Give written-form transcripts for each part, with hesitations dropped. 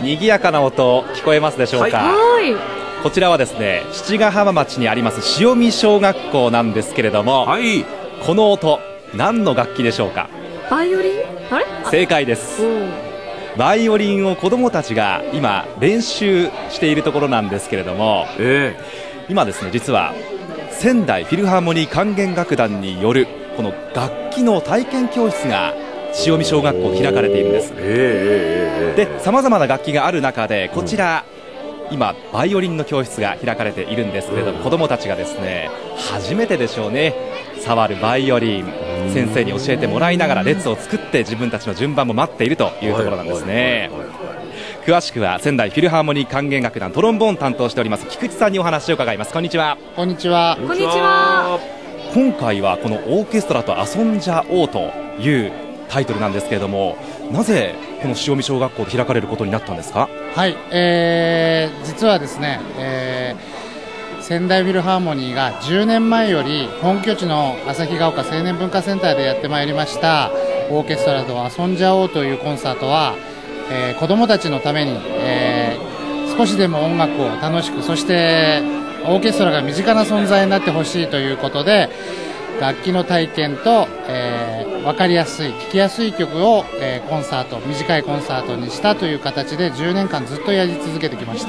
賑やかな音聞こえますでしょうか。 はい、 こちらはですね、七ヶ浜町にあります塩見小学校なんですけれども、 はい、 この音何の楽器でしょうか。 バイオリン。あれ、 正解です。バイオリンを子どもたちが今練習しているところなんですけれども、今ですね、実は仙台フィルハーモニー管弦楽団によるこの楽器の体験教室が塩見小学校開かれているんです。で、さまざまな楽器がある中でこちら、今バイオリンの教室が開かれているんですけれども、子どもたちがですね、初めてでしょうね、触るバイオリン、先生に教えてもらいながら列を作って自分たちの順番も待っているというところなんですね。詳しくは仙台フィルハーモニー管弦楽団トロンボーン担当しております菊池さんにお話を伺います。こんにちは。 こんにちは。 こんにちは。 今回はこのオーケストラと遊んじゃおうというタイトルなんですけれども、なぜこの塩見小学校で開かれることになったんですか。 はい、実はですね、仙台フィルハーモニーが10年前より本拠地の旭ヶ丘青年文化センターでやってまいりましたオーケストラと遊んじゃおうというコンサートは、子どもたちのために、少しでも音楽を楽しく、そしてオーケストラが身近な存在になってほしいということで、楽器の体験と、分かりやすい、聴きやすい曲を、コンサート、短いコンサートにしたという形で10年間ずっとやり続けてきました。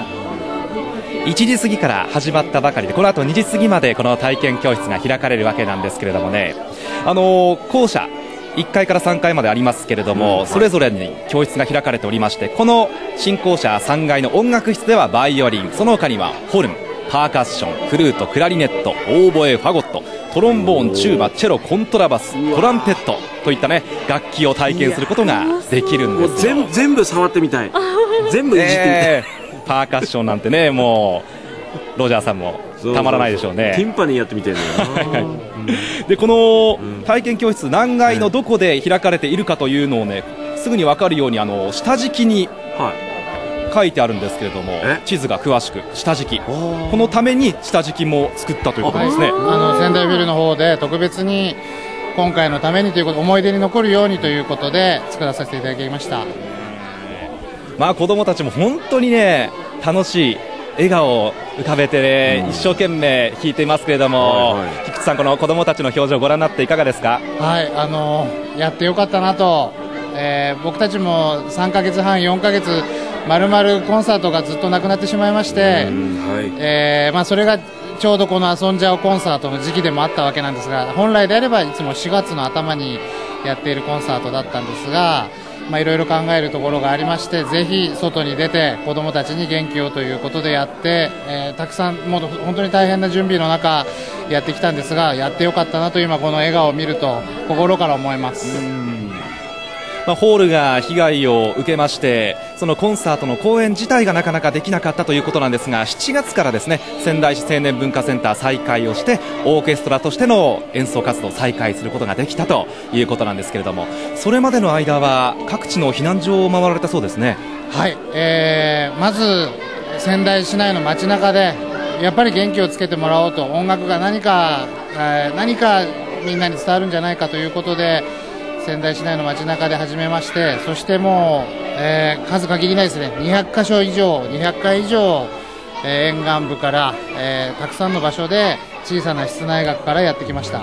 1時過ぎから始まったばかりで、この後2時過ぎまでこの体験教室が開かれるわけなんですけれどもね、校舎1階から3階までありますけれども、それぞれに教室が開かれておりまして、この新校舎3階の音楽室ではバイオリン、その他にはホルン、パーカッション、フルート、クラリネット、オーボエ、ファゴット、トロンボーン、チューバ、チェロ、コントラバス、トランペットといったね、楽器を体験することができるんですよ。 全部触ってみたい。全部いじってみたい。 パーカッションなんてね、もうロジャーさんもたまらないでしょうね。 ティンパニーやってみてるのよ。 で、この体験教室何階のどこで開かれているかというのをね、すぐに分かるように下敷きに書いてあるんですけれども、地図が詳しく下敷き、このために下敷きも作ったということですね。 仙台ビルの方で特別に今回のためにということ、思い出に残るようにということで作らさせていただきました。 まあ子どもたちも本当にね、楽しい笑顔を浮かべて、ね、一生懸命弾いていますけれども、菊池さん、この子どもたちの表情ご覧になっていかがですか。 はい、やってよかったなと、僕たちも3ヶ月半4ヶ月まるまるコンサートがずっとなくなってしまいまして、それがちょうどこの遊んじゃおうコンサートの時期でもあったわけなんですが、本来であればいつも4月の頭にやっているコンサートだったんですが、いろいろ考えるところがありまして、ぜひ外に出て子どもたちに元気をということでやって、たくさんもう本当に大変な準備の中やってきたんですが、やってよかったなと今この笑顔を見ると心から思います。 ホールが被害を受けまして、そのコンサートの公演自体がなかなかできなかったということなんですが、7月からですね、仙台市青年文化センター再開をして、オーケストラとしての演奏活動を再開することができたということなんですけれども、それまでの間は各地の避難所を回られたそうですね。 はい、まず仙台市内の街中でやっぱり元気をつけてもらおうと、音楽が何かみんなに伝わるんじゃないかということで仙台市内の街中で始めまして、そしてもう、数限りないですね、200カ所以上、200回以上、沿岸部から、たくさんの場所で小さな室内楽からやってきました。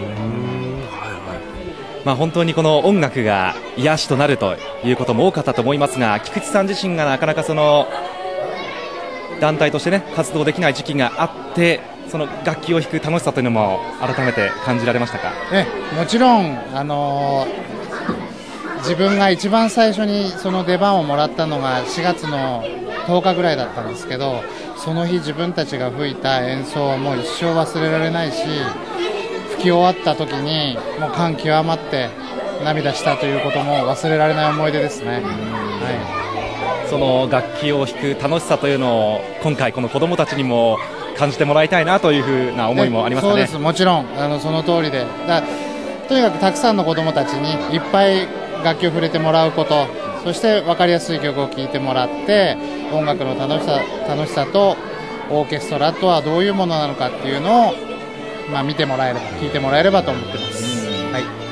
本当にこの音楽が癒しとなるということも多かったと思いますが、菊池さん自身がなかなかその団体としてね、活動できない時期があって、その楽器を弾く楽しさというのも改めて感じられましたか。 もちろん、自分が一番最初にその出番をもらったのが4月の10日ぐらいだったんですけど、その日自分たちが吹いた演奏はもう一生忘れられないし、吹き終わった時にもう感極まって涙したということも忘れられない思い出ですね。 その楽器を弾く楽しさというのを今回この子どもたちにも感じてもらいたいなというふうな思いもありますかね。 そうです、もちろんその通りで、とにかくたくさんの子どもたちにいっぱい楽器を触れてもらうこと、そして分かりやすい曲を聴いてもらって、音楽の楽しさとオーケストラとはどういうものなのかっていうのを、見てもらえれば、聴いてもらえればと思ってます。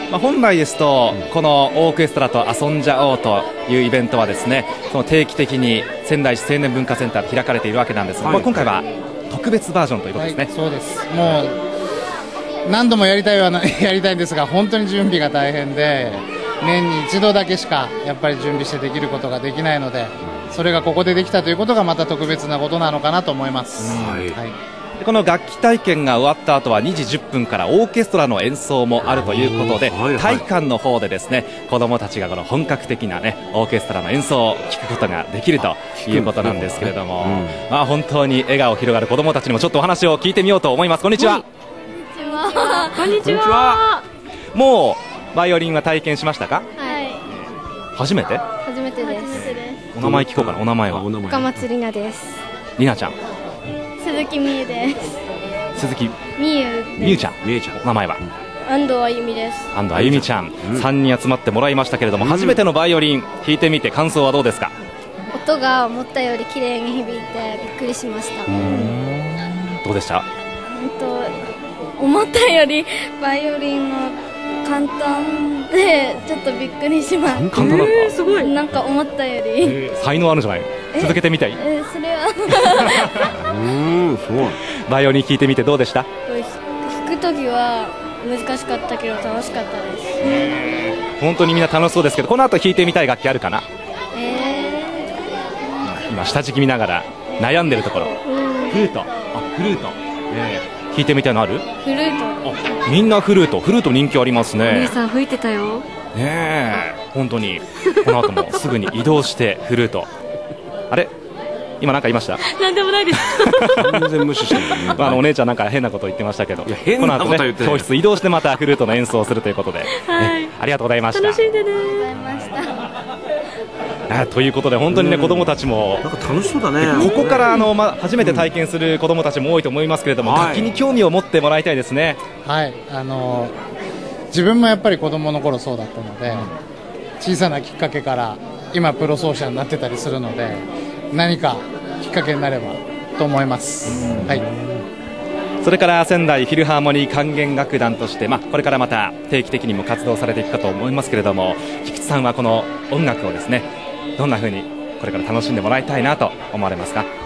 本来ですと、このオーケストラと遊んじゃおうというイベントはですね、その定期的に仙台市青年文化センターで開かれているわけなんですが、今回は特別バージョンということですね。 そうです。もう何度もやりたいんですが、本当に準備が大変で、年に一度だけしかやっぱり準備してできることができないので、それがここでできたということがまた特別なことなのかなと思います。 この楽器体験が終わった後は2時10分からオーケストラの演奏もあるということで、体育館の方でですね、子どもたちがこの本格的な、オーケストラの演奏を聞くことができるということなんですけれども、本当に笑顔広がる子どもたちにもちょっとお話を聞いてみようと思います。こんにちは。 こんにちは。 もうバイオリンは体験しましたか？ はい。 初めて？ 初めてです。 お名前聞こうかな。お名前は？ 岡松里奈です。 里奈ちゃん。 鈴木美優です。 鈴木美優ちゃん。お名前は？ 安藤あゆみです。 安藤あゆみちゃん。3人集まってもらいましたけれども、初めてのバイオリン弾いてみて感想はどうですか？ 音が思ったより綺麗に響いてびっくりしました。 どうでした？ 思ったよりバイオリンの簡単でちょっとびっくりしました。 簡単だった？ すごい。なんか思ったより。 才能あるんじゃない？続けてみたい？ それは。 すごい。 バイオリン弾いてみてどうでした？ 弾くときは難しかったけど楽しかったです。 本当にみんな楽しそうですけど、この後弾いてみたい楽器あるかな？今下敷き見ながら悩んでるところ。フルート。フルート。弾いてみたいのある？ フルート。 みんなフルート人気ありますね。 お姉さん吹いてたよ。 本当にこの後もすぐに移動してフルート。あれ？今なんか言いました？ なんでもないです。 全然無視してるね。 お姉ちゃんなんか変なこと言ってましたけど、 変なこと言って教室移動してまたフルートの演奏をするということで、ありがとうございました。 楽しんでね。ありがとうございました。 ということで本当にね、子どもたちもなんか楽しそうだね。 ここから初めて体験する子どもたちも多いと思いますけれども、楽器に興味を持ってもらいたいですね。 はい、自分もやっぱり子どもの頃そうだったので、小さなきっかけから今プロ奏者になってたりするので、何かきっかけになればと思います。 それから仙台フィルハーモニー管弦楽団として、これからまた定期的にも活動されていくかと思いますけれども、菊池さんはこの音楽をですね、どんな風にこれから楽しんでもらいたいなと思われますか？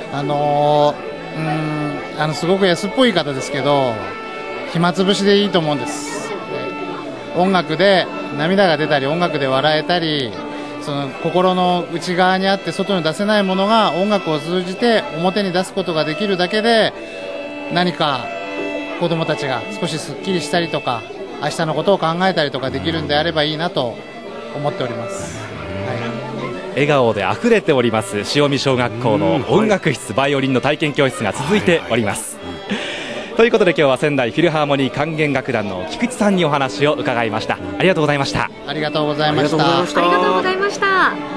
すごく安っぽい言い方ですけど、暇つぶしでいいと思うんです。音楽で涙が出たり、音楽で笑えたり、その心の内側にあって外に出せないものが音楽を通じて表に出すことができるだけで、何か子どもたちが少しすっきりしたりとか、明日のことを考えたりとかできるんであればいいなと思っております。 笑顔であふれております塩見小学校の音楽室、バイオリンの体験教室が続いております。ということで今日は仙台フィルハーモニー管弦楽団の菊池さんにお話を伺いました。ありがとうございました。 ありがとうございました。 ありがとうございました。